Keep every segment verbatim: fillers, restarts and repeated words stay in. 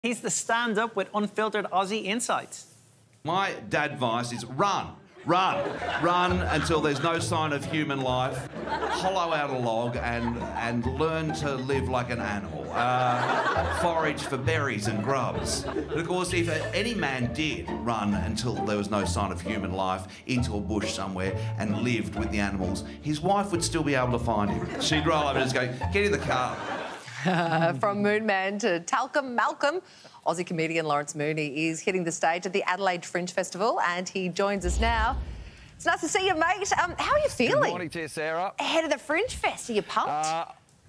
He's the stand-up with Unfiltered Aussie Insights. My dad advice is run, run, run until there's no sign of human life. Hollow out a log and and learn to live like an animal. Uh, forage for berries and grubs. But of course, if any man did run until there was no sign of human life into a bush somewhere and lived with the animals, his wife would still be able to find him. She'd roll up and just go, "Get in the car." Uh, from Moonman to Talcum Malcolm, Aussie comedian Lawrence Mooney is hitting the stage at the Adelaide Fringe Festival, and he joins us now. It's nice to see you, mate. Um, how are you feeling? Good morning to you, Sarah. Ahead of the Fringe Fest, are you pumped? Uh,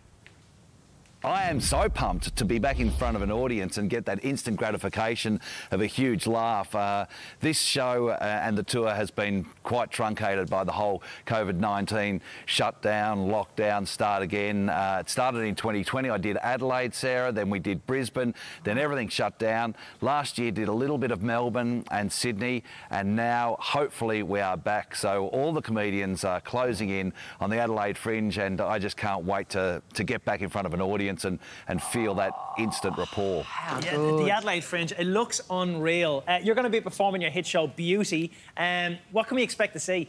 I am so pumped to be back in front of an audience and get that instant gratification of a huge laugh. Uh, this show uh, and the tour has been quite truncated by the whole COVID nineteen shutdown, lockdown, start again. Uh, it started in twenty twenty. I did Adelaide, Sarah, then we did Brisbane, then everything shut down. Last year did a little bit of Melbourne and Sydney, and now hopefully we are back. So all the comedians are closing in on the Adelaide Fringe, and I just can't wait to, to get back in front of an audience and, and feel that instant rapport. Yeah, the, the Adelaide Fringe, it looks unreal. Uh, you're going to be performing your hit show Beauty. Um, what can we expect to see?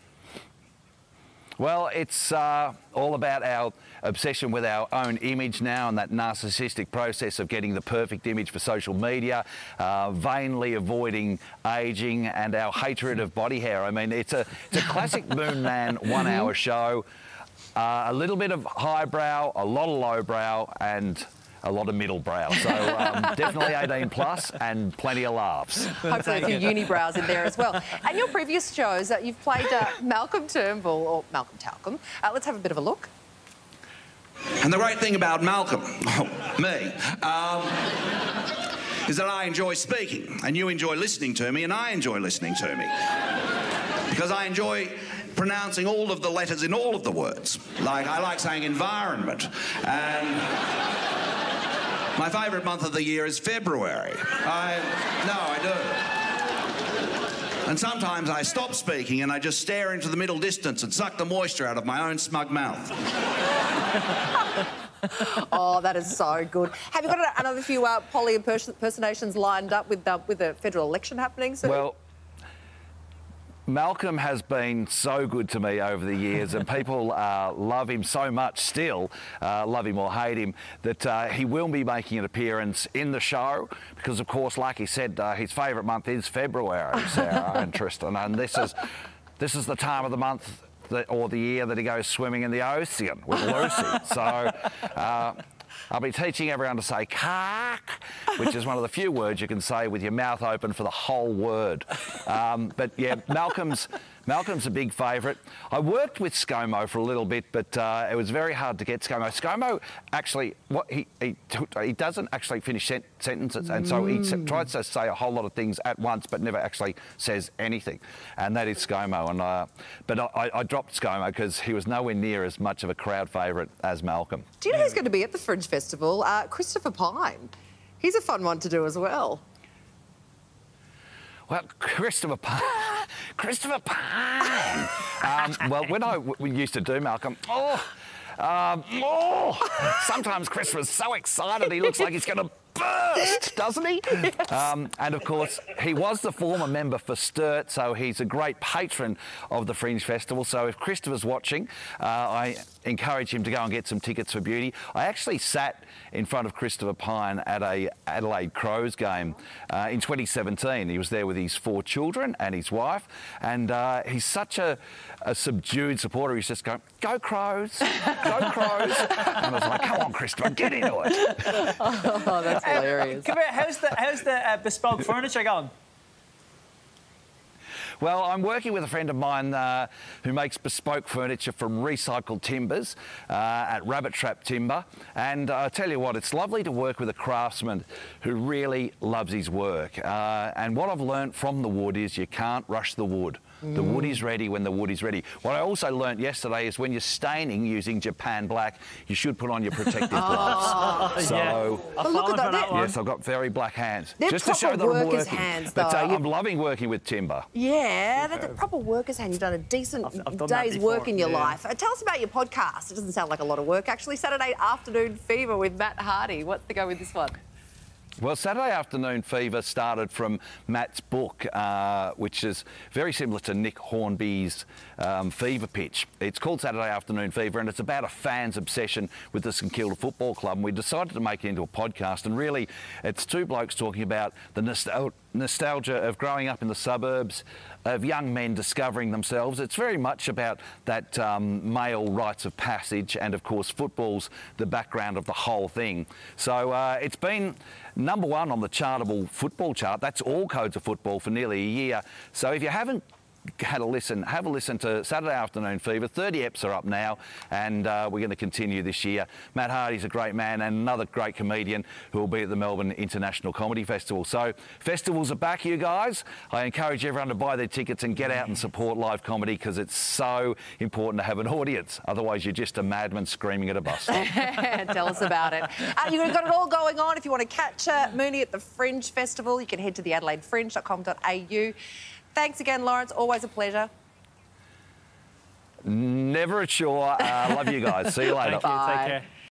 Well, it's uh, all about our obsession with our own image now, and that narcissistic process of getting the perfect image for social media, uh, vainly avoiding ageing, and our hatred of body hair. I mean, it's a, it's a classic Moonman one-hour show. Uh, a little bit of highbrow, a lot of lowbrow, and a lot of middle brow. So um, definitely eighteen plus and plenty of laughs. Hopefully a few unibrows in there as well. And your previous shows, uh, you've played uh, Malcolm Turnbull, or Malcolm Talcum. Uh, let's have a bit of a look. And the great thing about Malcolm, oh, me, um, is that I enjoy speaking, and you enjoy listening to me, and I enjoy listening to me. Because I enjoy pronouncing all of the letters in all of the words. Like, I like saying environment. And my favourite month of the year is February. I, no, I do. And sometimes I stop speaking and I just stare into the middle distance and suck the moisture out of my own smug mouth. Oh, that is so good. Have you got another few uh, Polly impersonations lined up with, uh, with the federal election happening soon? Well, Malcolm has been so good to me over the years, and people uh, love him so much still, uh, love him or hate him, that uh, he will be making an appearance in the show because, of course, like he said, uh, his favourite month is February, Sarah and Tristan, and this is, this is the time of the month that, or the year that he goes swimming in the ocean with Lucy. So uh, I'll be teaching everyone to say "cark," which is one of the few words you can say with your mouth open for the whole word. Um, but yeah, Malcolm's Malcolm's a big favourite. I worked with ScoMo for a little bit, but uh, it was very hard to get ScoMo. ScoMo actually, what he he, he doesn't actually finish sent sentences, and so he mm. tries to say a whole lot of things at once, but never actually says anything. And that is ScoMo. And uh, but I, I dropped ScoMo because he was nowhere near as much of a crowd favourite as Malcolm. Do you know who's going to be at the Fringe Festival? Uh, Christopher Pine. He's a fun one to do as well. Well, Christopher Pine. Christopher Pine. um, well, when I w we used to do Malcolm, oh, um, oh, sometimes Christopher's so excited he looks like he's going to burst, doesn't he? Yes. Um, and of course, he was the former member for Sturt, so he's a great patron of the Fringe Festival. So if Christopher's watching, uh, I encourage him to go and get some tickets for Beauty. I actually sat in front of Christopher Pine at a Adelaide Crows game uh, in twenty seventeen. He was there with his four children and his wife, and uh, he's such a, a subdued supporter. He's just going, "Go Crows, go Crows," and I was like, "Come on, Christopher, get into it." Oh, that's hilarious. Uh, come here, how's the, how's the uh, bespoke furniture going? Well, I'm working with a friend of mine uh, who makes bespoke furniture from recycled timbers uh, at Rabbit Trap Timber. And uh, I tell you what, it's lovely to work with a craftsman who really loves his work. Uh, and what I've learnt from the wood is you can't rush the wood. The wood is ready when the wood is ready. What I also learnt yesterday is when you're staining using Japan black, you should put on your protective gloves. Oh, so, yeah. Oh, look at that. that yes, I've got very black hands. They're just to show that I'm workers' working. hands, but though. uh, I'm loving working with timber. Yeah, that's a proper worker's hand. You've done a decent I've, I've done day's before, work in your yeah. life. Uh, tell us about your podcast. It doesn't sound like a lot of work, actually. Saturday Afternoon Fever with Matt Hardy. What's the go with this one? Well, Saturday Afternoon Fever started from Matt's book, uh, which is very similar to Nick Hornby's um, Fever Pitch. It's called Saturday Afternoon Fever, and it's about a fan's obsession with the St Kilda Football Club. And we decided to make it into a podcast, and really it's two blokes talking about the nostal nostalgia of growing up in the suburbs, of young men discovering themselves. It's very much about that um, male rites of passage, and of course football's the background of the whole thing. So uh, it's been number one on the Chartable football chart. That's all codes of football for nearly a year. So if you haven't had a listen, have a listen to Saturday Afternoon Fever. thirty eps are up now, and uh, we're going to continue this year. Matt Hardy's a great man and another great comedian who will be at the Melbourne International Comedy Festival. So festivals are back, you guys. I encourage everyone to buy their tickets and get out and support live comedy, because it's so important to have an audience. Otherwise, you're just a madman screaming at a bus. Tell us about it. Uh, you've got it all going on. If you want to catch uh, Mooney at the Fringe Festival, you can head to the adelaide fringe dot com dot a u. Thanks again, Lawrence. Always a pleasure. Never a chore. Uh, love you guys. See you later. Thank you. Take care.